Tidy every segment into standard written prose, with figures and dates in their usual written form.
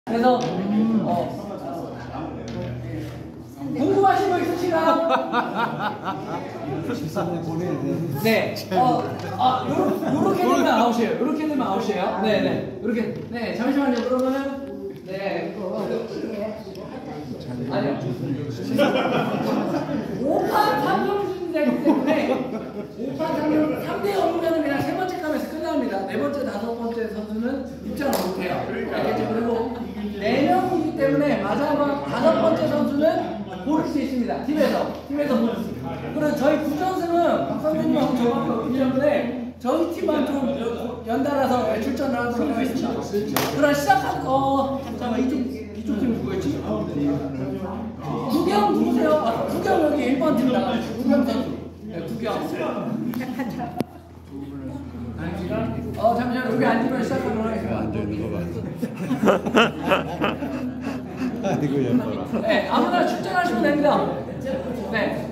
그래서 궁금하신 거 있으신가요? 네. 요렇게 되면 아웃이에요. 요렇게 되면 아웃이에요. 네네. 요렇게. 네. 잠시만요. 그러면은 네. 아니요. 5판 3점이기 때문에 5판 3점 3대 0이면 그냥 세 번째 감에서 끝납니다. 네 번째, 다섯 번째 선수는 입장을 못해요. 알겠죠? 그리고 4명이기 때문에 마지막 다섯 번째 선수는 고를 수 있습니다. 팀에서 고를 수 있습니다. 그리고 저희 부전승은 박선생님하고 저밖에 없기 때문에 저희 팀만 좀 연달아서 출전을 하도록 하겠습니다. 그럼 시작한 잠깐만 이쪽 팀 누구였지? 구경 누구세요? 구경 여기 1번 팀 나가요. 구경 선수. 네, 구경. 잠시만 여기 앉으면 시작하도록 하겠습니다. 네, 아무나 출전하시면 됩니다. 네.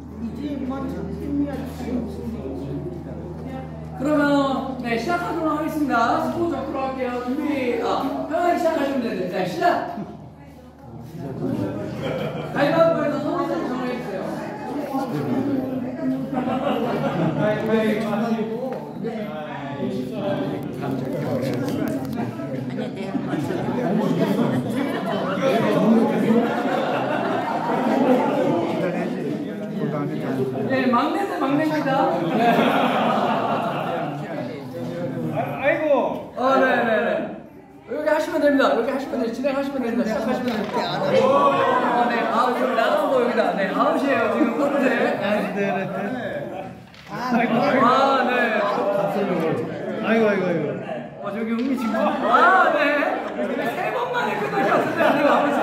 그러면 네 시작하도록 하겠습니다. 스포 잡도록 할게요. 준비. 편하게 시작하시면 됩니다. 네, 시작. 가위바위보에서 선수를 정해주세요. 네, 막내는 막내입니다. 네. 아이고. 네네네. 여기 하시면 됩니다. 여기 하시면 됩니다. 진행하시면 됩니다. 시작하시면 됩니다. 네, 지금 나가고 여기다. 네, 아웃이에요. 지금 끝에. 네네. 네. 아이고. 저기 흥미 지금. 네. 세 번만에 끝나셨을 때 지금 아웃이.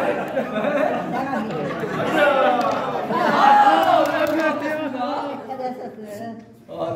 네.